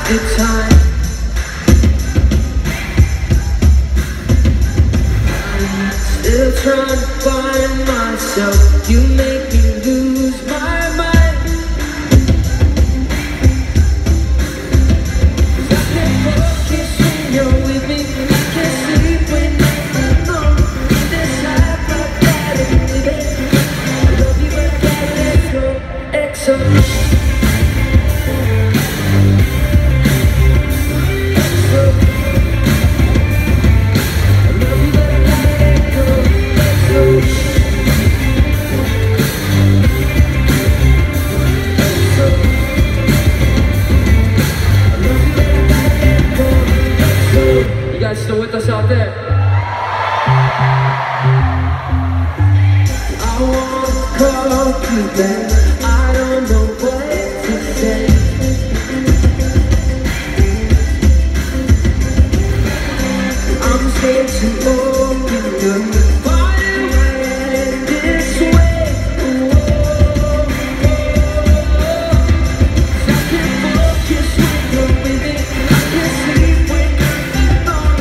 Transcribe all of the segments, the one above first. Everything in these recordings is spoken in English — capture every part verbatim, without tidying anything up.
after time. I'm still trying to find myself. You make me lose my mind. 'Cause I can't focus when you're with me. I can't sleep when I'm alone. In this life I gotta live it. I love you but I gotta let go. X O. Still with us out there? I wanna call you back. I don't know what to say. I'm scared to open up. Why do I act this way? Whoa. 'Cause I can't focus when you're with me. I can't sleep when I'm alone.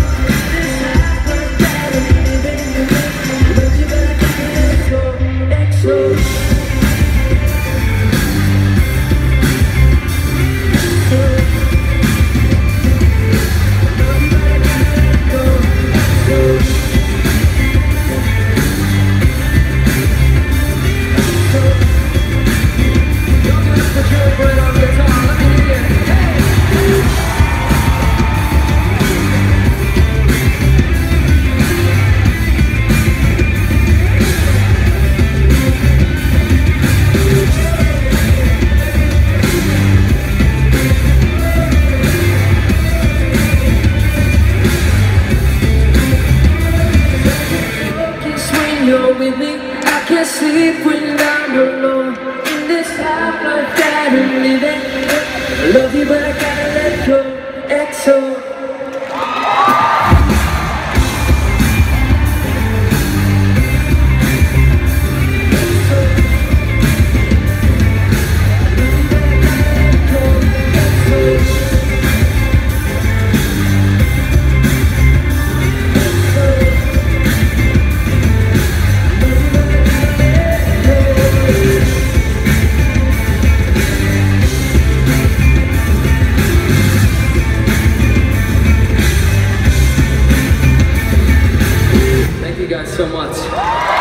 You're with me, I can't sleep when I'm alone. In this life I gotta live it. I love you but I gotta let go. X O. Thank you guys so much.